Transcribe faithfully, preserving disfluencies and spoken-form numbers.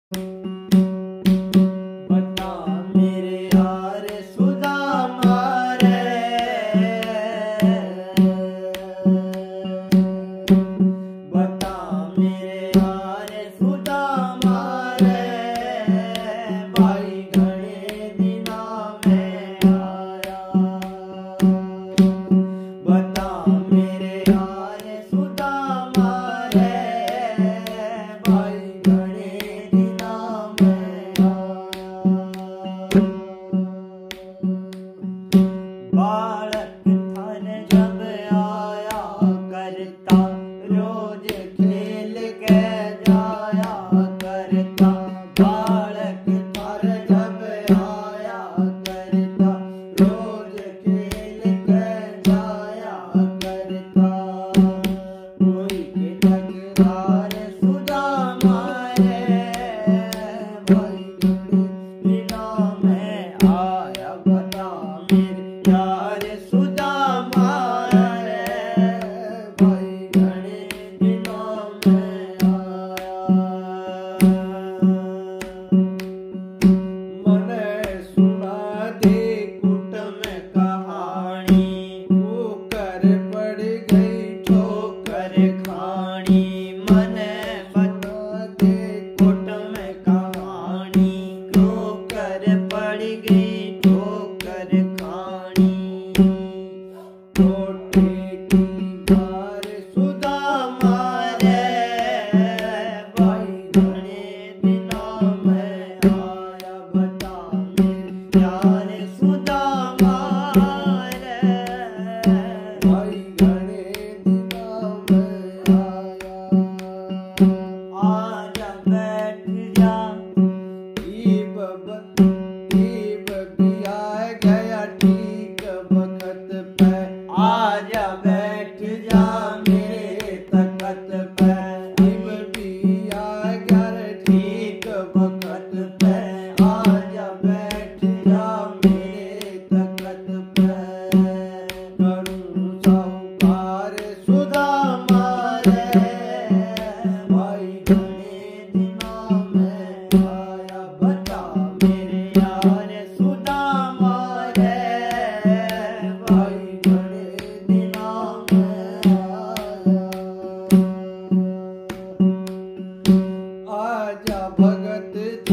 बता मेरे यार सुदामा रे, बता मेरे यार सुदामा रे, भाई घणे दिना में आया। बता मेरे यार सुदामा रे, भाई घणे दिना में बालक थान जब आया करता, रोज खेल के जाया करता। बालक थान जब आया करता, रोज खेल के जाया करता। कोई के तकरार सुदामा रे, भाई बिना मैं आया। बता मेरे यार सुदामा रे, भाई घणे दिना में आया। मने सुना दे कुटुम कहानी, ठोकर पड़ गई ठोकर खानी। मने बता दे कुटुम कहानी, ठोकर पड़ गई ठोकर खानी। टोटे की मार सुदामा रे, भाई घणे दिना में आया। बता मेरे यार सुदामा रे, भाई घणे दिना में आया। आजा बैठ जा इब इब बिया गया ठीक वक्त पे। आजा बैठ जा मेरे तखत पे, इब बिया गया ठीक वक्त पे। आजा बैठ जा मेरे तखत पे। करूं साहूकार सुदामा रे, भाई घणे दिना में आया। बता मेरे यार सुदामा रे, भाई घणे दिना में आया। आजा भगत